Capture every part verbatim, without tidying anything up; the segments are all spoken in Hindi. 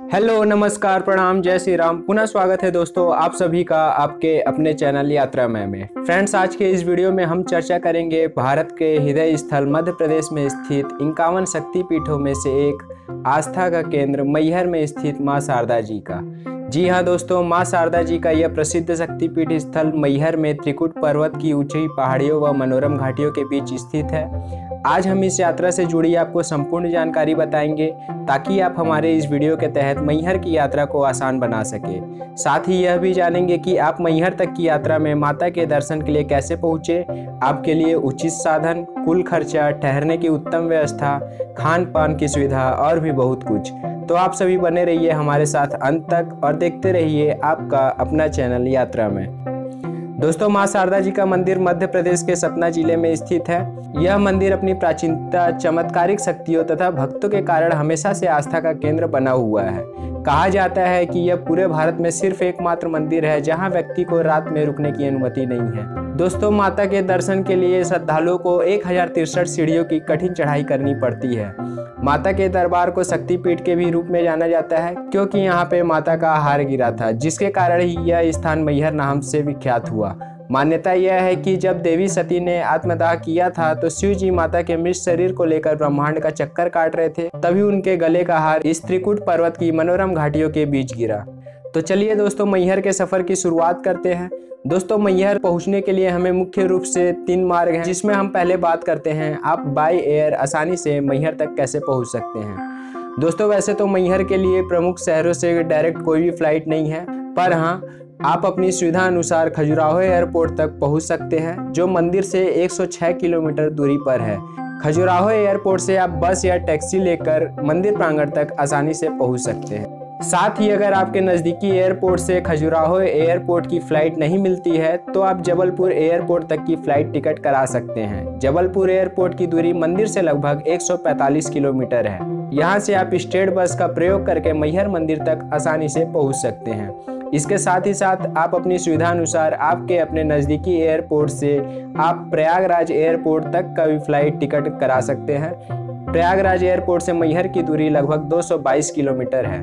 हेलो, नमस्कार, प्रणाम, जय श्री राम। पुनः स्वागत है दोस्तों आप सभी का आपके अपने चैनल यात्रा में में फ्रेंड्स, आज के इस वीडियो में हम चर्चा करेंगे भारत के हृदय स्थल मध्य प्रदेश में स्थित इक्यावन शक्तिपीठों में से एक आस्था का केंद्र मैहर में स्थित मां शारदा जी का। जी हाँ दोस्तों, मां शारदा जी का यह प्रसिद्ध शक्तिपीठ स्थल मैहर में त्रिकुट पर्वत की ऊंची पहाड़ियों व मनोरम घाटियों के बीच स्थित है। आज हम इस यात्रा से जुड़ी आपको संपूर्ण जानकारी बताएंगे ताकि आप हमारे इस वीडियो के तहत मैहर की यात्रा को आसान बना सके। साथ ही यह भी जानेंगे कि आप मैहर तक की यात्रा में माता के दर्शन के लिए कैसे पहुँचे, आपके लिए उचित साधन, कुल खर्चा, ठहरने की उत्तम व्यवस्था, खान पान की सुविधा और भी बहुत कुछ। तो आप सभी बने रहिए हमारे साथ अंत तक और देखते रहिए आपका अपना चैनल यात्रा में। दोस्तों, मां शारदा जी का मंदिर मध्य प्रदेश के सतना जिले में स्थित है। यह मंदिर अपनी प्राचीनता, चमत्कारिक शक्तियों तथा भक्तों के कारण हमेशा से आस्था का केंद्र बना हुआ है। कहा जाता है कि यह पूरे भारत में सिर्फ एकमात्र मंदिर है जहां व्यक्ति को रात में रुकने की अनुमति नहीं है। दोस्तों, माता के दर्शन के लिए श्रद्धालुओं को एक हजार तिरसठ सीढ़ियों की कठिन चढ़ाई करनी पड़ती है। माता के दरबार को शक्तिपीठ के भी रूप में जाना जाता है क्योंकि यहाँ पे माता का हार गिरा था, जिसके कारण ही यह स्थान मैहर नाम से विख्यात हुआ। मान्यता यह है कि जब देवी सती ने आत्मदाह किया था तो शिव जी माता के मृत शरीर को लेकर ब्रह्मांड का चक्कर काट रहे थे, तभी उनके गले का हार इस त्रिकुट पर्वत की मनोरम घाटियों के बीच गिरा। तो चलिए दोस्तों, मैहर के सफर की शुरुआत करते हैं। दोस्तों, मैहर पहुंचने के लिए हमें मुख्य रूप से तीन मार्ग हैं, जिसमें हम पहले बात करते हैं आप बाय एयर आसानी से मैहर तक कैसे पहुंच सकते हैं। दोस्तों, वैसे तो मैहर के लिए प्रमुख शहरों से डायरेक्ट कोई भी फ्लाइट नहीं है, पर हाँ, आप अपनी सुविधा अनुसार खजुराहो एयरपोर्ट तक पहुंच सकते हैं, जो मंदिर से एक सौ छह किलोमीटर दूरी पर है। खजुराहो एयरपोर्ट से आप बस या टैक्सी लेकर मंदिर प्रांगण तक आसानी से पहुंच सकते हैं। साथ ही अगर आपके नज़दीकी एयरपोर्ट से खजुराहो एयरपोर्ट की फ़्लाइट नहीं मिलती है तो आप जबलपुर एयरपोर्ट तक की फ़्लाइट टिकट करा सकते हैं। जबलपुर एयरपोर्ट की दूरी मंदिर से लगभग एक सौ पैंतालीस किलोमीटर है। यहाँ से आप स्टेट बस का प्रयोग करके मैहर मंदिर तक आसानी से पहुँच सकते हैं। इसके साथ ही साथ आप अपनी सुविधा अनुसार आपके अपने नज़दीकी एयरपोर्ट से आप प्रयागराज एयरपोर्ट तक का भी फ़्लाइट टिकट करा सकते हैं। प्रयागराज एयरपोर्ट से मैहर की दूरी लगभग दो सौ बाईस किलोमीटर है।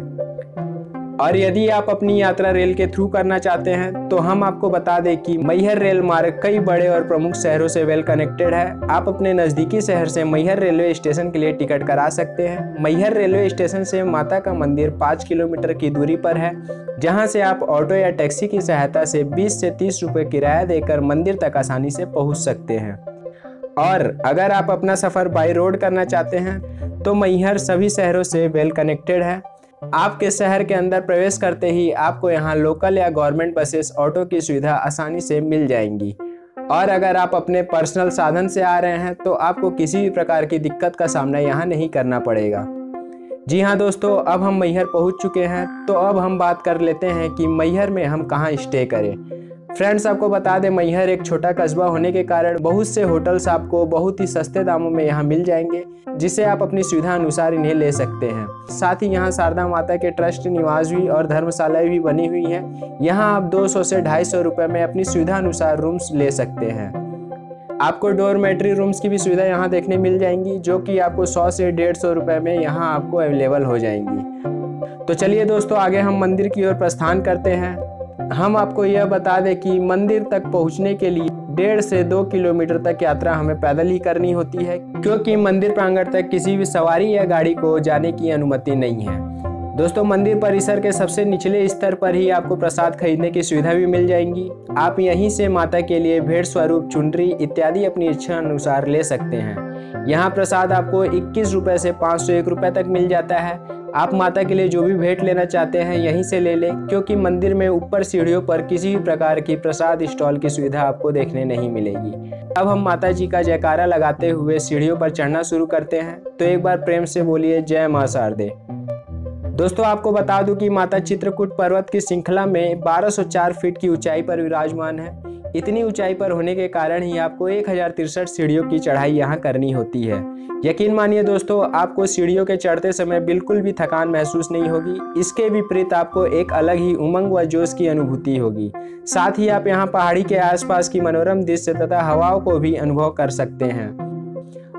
और यदि आप अपनी यात्रा रेल के थ्रू करना चाहते हैं तो हम आपको बता दें कि मैहर रेल मार्ग कई बड़े और प्रमुख शहरों से वेल कनेक्टेड है। आप अपने नज़दीकी शहर से मैहर रेलवे स्टेशन के लिए टिकट करा सकते हैं। मैहर रेलवे स्टेशन से माता का मंदिर पाँच किलोमीटर की दूरी पर है, जहां से आप ऑटो या टैक्सी की सहायता से बीस से तीस रुपये किराया देकर मंदिर तक आसानी से पहुँच सकते हैं। और अगर आप अपना सफ़र बाई रोड करना चाहते हैं तो मैहर सभी शहरों से वेल कनेक्टेड है। आपके शहर के अंदर प्रवेश करते ही आपको यहाँ लोकल या गवर्नमेंट बसेस, ऑटो की सुविधा आसानी से मिल जाएंगी। और अगर आप अपने पर्सनल साधन से आ रहे हैं तो आपको किसी भी प्रकार की दिक्कत का सामना यहाँ नहीं करना पड़ेगा। जी हाँ दोस्तों, अब हम मैहर पहुँच चुके हैं, तो अब हम बात कर लेते हैं कि मैहर में हम कहाँ स्टे करें। फ्रेंड्स, आपको बता दें, मैहर एक छोटा कस्बा होने के कारण बहुत से होटल्स आपको बहुत ही सस्ते दामों में यहाँ मिल जाएंगे, जिसे आप अपनी सुविधा अनुसार इन्हें ले सकते हैं। साथ ही यहाँ शारदा माता के ट्रस्ट निवास भी और धर्मशालाएं भी बनी हुई हैं। यहाँ आप दो सौ से ढाई सौ रुपये में अपनी सुविधा अनुसार रूम्स ले सकते हैं। आपको डोरमेट्री रूम्स की भी सुविधा यहाँ देखने मिल जाएंगी, जो कि आपको सौ से डेढ़ सौ रुपये में यहाँ आपको अवेलेबल हो जाएंगी। तो चलिए दोस्तों, आगे हम मंदिर की ओर प्रस्थान करते हैं। हम आपको यह बता दें कि मंदिर तक पहुंचने के लिए डेढ़ से दो किलोमीटर तक यात्रा हमें पैदल ही करनी होती है, क्योंकि मंदिर प्रांगण तक किसी भी सवारी या गाड़ी को जाने की अनुमति नहीं है। दोस्तों, मंदिर परिसर के सबसे निचले स्तर पर ही आपको प्रसाद खरीदने की सुविधा भी मिल जाएंगी। आप यहीं से माता के लिए भेंट स्वरूप चुनरी इत्यादि अपनी इच्छा अनुसार ले सकते हैं। यहाँ प्रसाद आपको इक्कीस रुपये से पाँच सौ एक रुपये तक मिल जाता है। आप माता के लिए जो भी भेंट लेना चाहते हैं यहीं से ले लें, क्योंकि मंदिर में ऊपर सीढ़ियों पर किसी भी प्रकार की प्रसाद स्टॉल की सुविधा आपको देखने नहीं मिलेगी। अब हम माता जी का जयकारा लगाते हुए सीढ़ियों पर चढ़ना शुरू करते हैं, तो एक बार प्रेम से बोलिए जय मां शारदे। दोस्तों, आपको बता दूं कि माता चित्रकूट पर्वत की श्रृंखला में बारह सौ चार फीट की ऊंचाई पर विराजमान है। इतनी ऊंचाई पर होने के कारण ही आपको एक हजार तिरसठ सीढ़ियों की चढ़ाई यहाँ करनी होती है। यकीन मानिए दोस्तों, आपको सीढ़ियों के चढ़ते समय बिल्कुल भी थकान महसूस नहीं होगी। इसके विपरीत आपको एक अलग ही उमंग व जोश की अनुभूति होगी। साथ ही आप यहाँ पहाड़ी के आसपास की मनोरम दृश्य तथा हवाओं को भी अनुभव कर सकते हैं।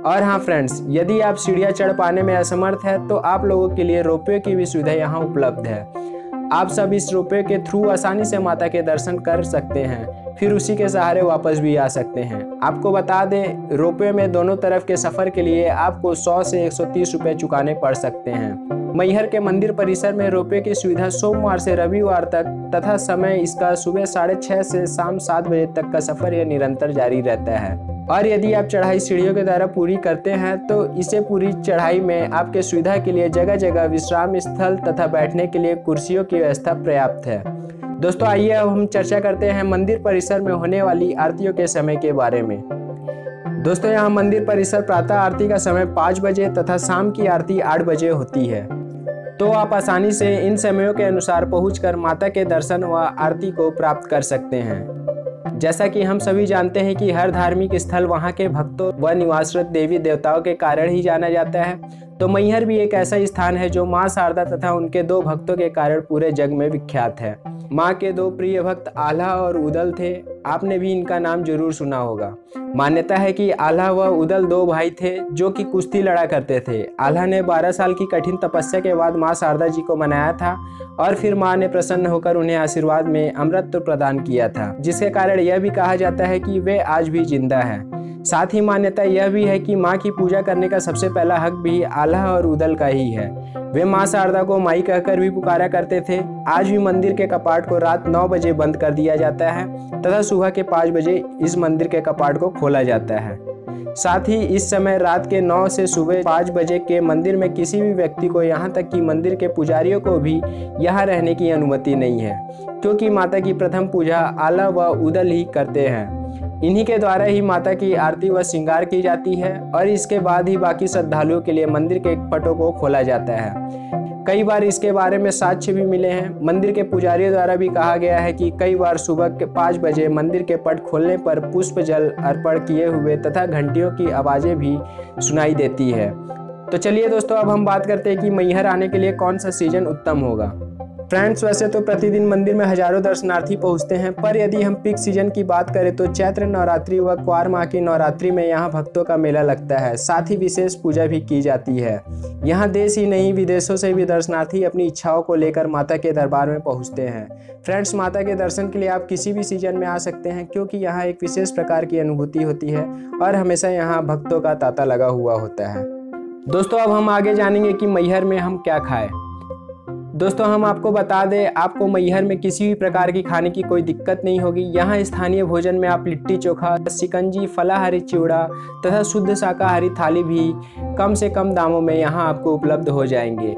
और हाँ फ्रेंड्स, यदि आप सीढ़ियाँ चढ़ पाने में असमर्थ है तो आप लोगों के लिए रोपवे की भी सुविधा यहाँ उपलब्ध है। आप सब इस रोपवे के थ्रू आसानी से माता के दर्शन कर सकते हैं, फिर उसी के सहारे वापस भी आ सकते हैं। आपको बता दें, रोपवे में दोनों तरफ के सफ़र के लिए आपको सौ से एक सौ तीस रुपये चुकाने पड़ सकते हैं। मैहर के मंदिर परिसर में रोपवे की सुविधा सोमवार से रविवार तक तथा समय इसका सुबह साढ़े छः से शाम सात बजे तक का सफ़र यह निरंतर जारी रहता है। और यदि आप चढ़ाई सीढ़ियों के द्वारा पूरी करते हैं तो इसे पूरी चढ़ाई में आपके सुविधा के लिए जगह जगह विश्राम स्थल तथा बैठने के लिए कुर्सियों की व्यवस्था पर्याप्त है। दोस्तों आइए अब हम चर्चा करते हैं मंदिर परिसर में होने वाली आरतियों के समय के बारे में। दोस्तों यहाँ मंदिर परिसर प्रातः आरती का समय पाँच बजे तथा शाम की आरती आठ बजे होती है, तो आप आसानी से इन समयों के अनुसार पहुंचकर माता के दर्शन व आरती को प्राप्त कर सकते हैं। जैसा कि हम सभी जानते हैं कि हर धार्मिक स्थल वहां के भक्तों व निवासरत देवी देवताओं के कारण ही जाना जाता है, तो मैहर भी एक ऐसा स्थान है जो मां शारदा तथा उनके दो भक्तों के कारण पूरे जग में विख्यात है। मां के दो प्रिय भक्त आल्हा और उदल थे, आपने भी इनका नाम जरूर सुना होगा। मान्यता है कि आल्हा व उदल दो भाई थे जो कि कुश्ती लड़ा करते थे। आल्हा ने बारह साल की कठिन तपस्या के बाद मां शारदा जी को मनाया था और फिर मां ने प्रसन्न होकर उन्हें आशीर्वाद में अमृत प्रदान किया था, जिसके कारण यह भी कहा जाता है कि वे आज भी जिंदा है। साथ ही मान्यता यह भी है कि मां की पूजा करने का सबसे पहला हक भी आल्हा और उदल का ही है। वे मां शारदा को माई कहकर भी पुकारा करते थे। आज भी मंदिर के कपाट को रात नौ बजे बंद कर दिया जाता है तथा सुबह के पाँच बजे इस मंदिर के कपाट को खोला जाता है। साथ ही इस समय रात के नौ से सुबह पाँच बजे के मंदिर में किसी भी व्यक्ति को, यहाँ तक कि मंदिर के पुजारियों को भी यहाँ रहने की अनुमति नहीं है, क्योंकि माता की प्रथम पूजा आल्हा व उदल ही करते हैं। इन्हीं के द्वारा ही माता की आरती व श्रृंगार की जाती है और इसके बाद ही बाकी श्रद्धालुओं के लिए मंदिर के पटों को खोला जाता है। कई बार इसके बारे में साक्ष्य भी मिले हैं। मंदिर के पुजारियों द्वारा भी कहा गया है कि कई बार सुबह के पाँच बजे मंदिर के पट खोलने पर पुष्प जल अर्पण किए हुए तथा घंटियों की आवाज़ें भी सुनाई देती है। तो चलिए दोस्तों, अब हम बात करते हैं कि मैहर आने के लिए कौन सा सीजन उत्तम होगा। फ्रेंड्स, वैसे तो प्रतिदिन मंदिर में हजारों दर्शनार्थी पहुंचते हैं, पर यदि हम पीक सीजन की बात करें तो चैत्र नवरात्रि व क्वार माह की नवरात्रि में यहाँ भक्तों का मेला लगता है। साथ ही विशेष पूजा भी की जाती है। यहाँ देश ही नहीं विदेशों से भी दर्शनार्थी अपनी इच्छाओं को लेकर माता के दरबार में पहुँचते हैं। फ्रेंड्स, माता के दर्शन के लिए आप किसी भी सीजन में आ सकते हैं, क्योंकि यहाँ एक विशेष प्रकार की अनुभूति होती है और हमेशा यहाँ भक्तों का तांता लगा हुआ होता है। दोस्तों अब हम आगे जानेंगे कि मैहर में हम क्या खाएं। दोस्तों हम आपको बता दें, आपको मैहर में किसी भी प्रकार की खाने की कोई दिक्कत नहीं होगी। यहाँ स्थानीय भोजन में आप लिट्टी चोखा, शिकंजी, फलाहारी चिवड़ा तथा शुद्ध शाकाहारी थाली भी कम से कम दामों में यहाँ आपको उपलब्ध हो जाएंगे।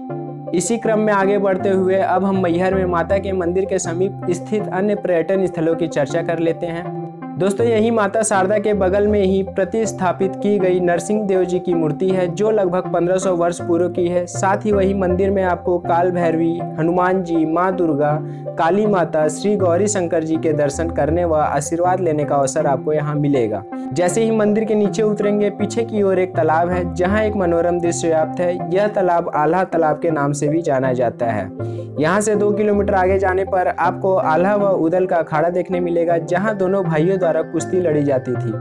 इसी क्रम में आगे बढ़ते हुए अब हम मैहर में माता के मंदिर के समीप स्थित अन्य पर्यटन स्थलों की चर्चा कर लेते हैं। दोस्तों यही माता शारदा के बगल में ही प्रतिस्थापित की गई नरसिंह देव जी की मूर्ति है, जो लगभग पंद्रह सौ वर्ष पूर्व की है। साथ ही वही मंदिर में आपको काल भैरवी, हनुमान जी, माँ दुर्गा, काली माता, श्री गौरी शंकर जी के दर्शन करने व आशीर्वाद लेने का अवसर आपको यहाँ मिलेगा। जैसे ही मंदिर के नीचे उतरेंगे, पीछे की ओर एक तालाब है जहाँ एक मनोरम दृश्य व्याप्त है। यह तालाब आल्हा तालाब के नाम से भी जाना जाता है। यहाँ से दो किलोमीटर आगे जाने पर आपको आल्हा व उदल का अखाड़ा देखने मिलेगा, जहाँ दोनों भाइयों द्वारा कुश्ती लड़ी जाती थी।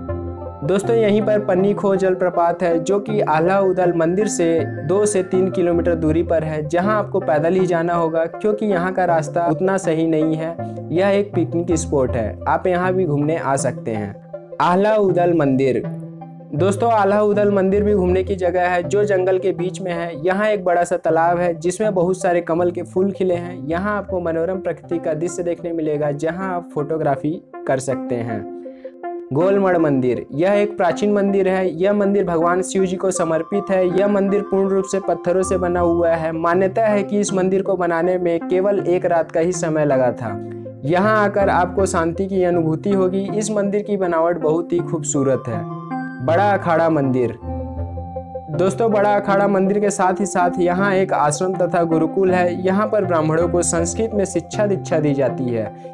दोस्तों यहीं पर पन्नी खो जलप्रपात है, जो कि आल्हा उदल मंदिर से दो से तीन किलोमीटर दूरी पर है, जहां आपको पैदल ही जाना होगा, क्योंकि यहां का रास्ता उतना सही नहीं है। यह एक पिकनिक स्पॉट है, आप यहां भी घूमने आ सकते हैं। आल्हा उदल मंदिर। दोस्तों आल्हा उदल मंदिर भी घूमने की जगह है, जो जंगल के बीच में है। यहाँ एक बड़ा सा तालाब है जिसमें बहुत सारे कमल के फूल खिले हैं। यहाँ आपको मनोरम प्रकृति का दृश्य देखने मिलेगा, जहाँ आप फोटोग्राफी कर सकते हैं। गोलमड़ मंदिर, यह एक प्राचीन मंदिर है। यह मंदिर भगवान शिव जी को समर्पित है। यह मंदिर पूर्ण रूप से पत्थरों से बना हुआ है। मान्यता है कि इस मंदिर को बनाने में केवल एक रात का ही समय लगा था। यहाँ आकर आपको शांति की अनुभूति होगी। इस मंदिर की बनावट बहुत ही खूबसूरत है। बड़ा अखाड़ा मंदिर। दोस्तों बड़ा अखाड़ा मंदिर के साथ ही साथ यहाँ एक आश्रम तथा गुरुकुल है। यहाँ पर ब्राह्मणों को संस्कृत में शिक्षा दीक्षा दी जाती है।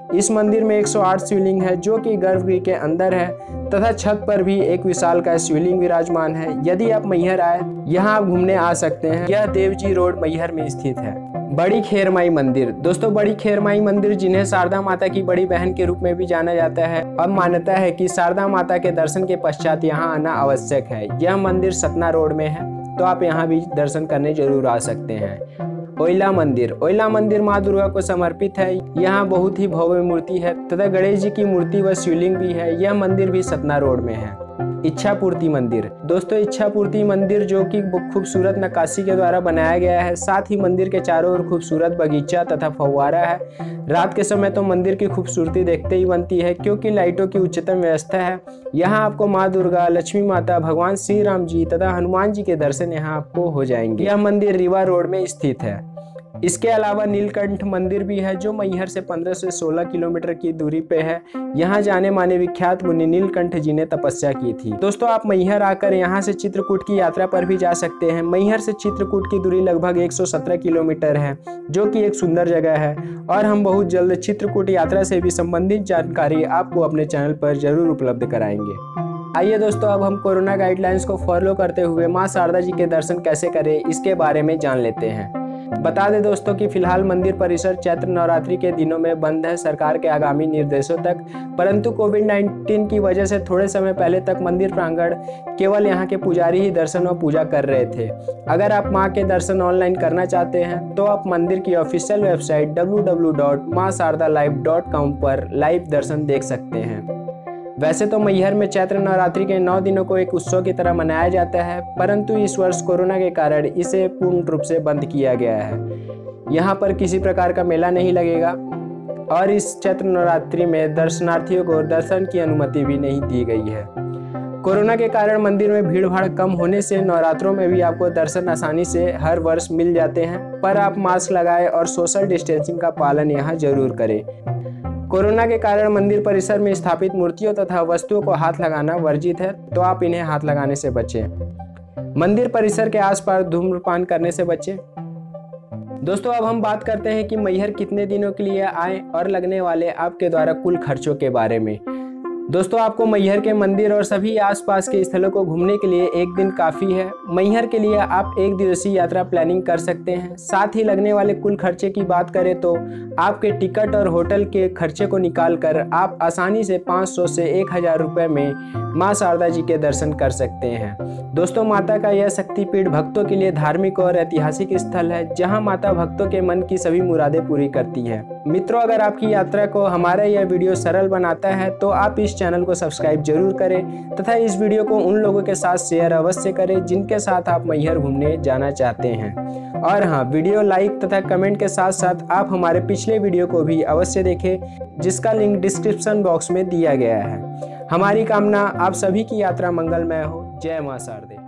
इस मंदिर में एक सौ आठ शिवलिंग है जो कि गर्भगृह के अंदर है तथा छत पर भी एक विशालकाय शिवलिंग विराजमान है। यदि आप मैहर आए, यहाँ आप घूमने आ सकते हैं। यह देवजी रोड मैहर में स्थित है। बड़ी खेरमाई मंदिर। दोस्तों, बड़ी खेरमाई मंदिर, जिन्हें शारदा माता की बड़ी बहन के रूप में भी जाना जाता है, अब मान्यता है कि शारदा माता के दर्शन के पश्चात यहाँ आना आवश्यक है। यह मंदिर सतना रोड में है, तो आप यहाँ भी दर्शन करने जरूर आ सकते हैं। ओइला मंदिर। ओइला मंदिर माँ दुर्गा को समर्पित है। यहाँ बहुत ही भव्य मूर्ति है तथा गणेश जी की मूर्ति व शिवलिंग भी है। यह मंदिर भी सतना रोड में है। इच्छा पूर्ति मंदिर। दोस्तों, इच्छा पूर्ति मंदिर जो कि खूबसूरत नक्काशी के द्वारा बनाया गया है, साथ ही मंदिर के चारों ओर खूबसूरत बगीचा तथा फव्वारा है। रात के समय तो मंदिर की खूबसूरती देखते ही बनती है, क्योंकि लाइटों की उच्चतम व्यवस्था है। यहाँ आपको माँ दुर्गा, लक्ष्मी माता, भगवान श्री राम जी तथा हनुमान जी के दर्शन यहाँ आपको हो जाएंगे। यह मंदिर रीवा रोड में स्थित है। इसके अलावा नीलकंठ मंदिर भी है जो मैहर से पंद्रह से सोलह किलोमीटर की दूरी पे है। यहाँ जाने माने विख्यात मुनि नीलकंठ जी ने तपस्या की थी। दोस्तों, आप मैहर आकर यहाँ से चित्रकूट की यात्रा पर भी जा सकते हैं। मैहर से चित्रकूट की दूरी लगभग एक सौ सत्रह किलोमीटर है, जो कि एक सुंदर जगह है और हम बहुत जल्द चित्रकूट यात्रा से भी संबंधित जानकारी आपको अपने चैनल पर जरूर उपलब्ध कराएंगे। आइए दोस्तों, अब हम कोरोना गाइडलाइंस को फॉलो करते हुए माँ शारदा जी के दर्शन कैसे करें, इसके बारे में जान लेते हैं। बता दें दोस्तों कि फिलहाल मंदिर परिसर चैत्र नवरात्रि के दिनों में बंद है सरकार के आगामी निर्देशों तक, परंतु कोविड नाइन्टीन की वजह से थोड़े समय पहले तक मंदिर प्रांगण केवल यहाँ के पुजारी ही दर्शन और पूजा कर रहे थे। अगर आप माँ के दर्शन ऑनलाइन करना चाहते हैं तो आप मंदिर की official website W W W dot Maa Sharda live dot com पर लाइव दर्शन देख सकते हैं। वैसे तो मैहर में चैत्र नवरात्रि के नौ दिनों को एक उत्सव की तरह मनाया जाता है, परंतु इस वर्ष कोरोना के कारण इसे पूर्ण रूप से बंद किया गया है। यहाँ पर किसी प्रकार का मेला नहीं लगेगा और इस चैत्र नवरात्रि में दर्शनार्थियों को दर्शन की अनुमति भी नहीं दी गई है। कोरोना के कारण मंदिर में भीड़ भाड़ कम होने से नवरात्रों में भी आपको दर्शन आसानी से हर वर्ष मिल जाते हैं, पर आप मास्क लगाएं और सोशल डिस्टेंसिंग का पालन यहाँ जरूर करें। कोरोना के कारण मंदिर परिसर में स्थापित मूर्तियों तथा वस्तुओं को हाथ लगाना वर्जित है, तो आप इन्हें हाथ लगाने से बचें। मंदिर परिसर के आसपास धूम्रपान करने से बचें। दोस्तों, अब हम बात करते हैं कि मैहर कितने दिनों के लिए आए और लगने वाले आपके द्वारा कुल खर्चों के बारे में। दोस्तों, आपको मैहर के मंदिर और सभी आसपास के स्थलों को घूमने के लिए एक दिन काफ़ी है। मैहर के लिए आप एक दिवसीय यात्रा प्लानिंग कर सकते हैं। साथ ही लगने वाले कुल खर्चे की बात करें तो आपके टिकट और होटल के खर्चे को निकाल कर आप आसानी से पाँच सौ से एक हज़ार रुपये में माँ शारदा जी के दर्शन कर सकते हैं। दोस्तों, माता का यह शक्तिपीठ भक्तों के लिए धार्मिक और ऐतिहासिक स्थल है, जहाँ माता भक्तों के मन की सभी मुरादें पूरी करती है। मित्रों, अगर आपकी यात्रा को हमारा यह वीडियो सरल बनाता है तो आप इस चैनल को सब्सक्राइब जरूर करें तथा इस वीडियो को उन लोगों के साथ शेयर अवश्य करें जिनके साथ आप मैहर घूमने जाना चाहते हैं। और हाँ, वीडियो लाइक तथा कमेंट के साथ साथ आप हमारे पिछले वीडियो को भी अवश्य देखें, जिसका लिंक डिस्क्रिप्शन बॉक्स में दिया गया है। हमारी कामना आप सभी की यात्रा मंगलमय हो। जय मां शारदे।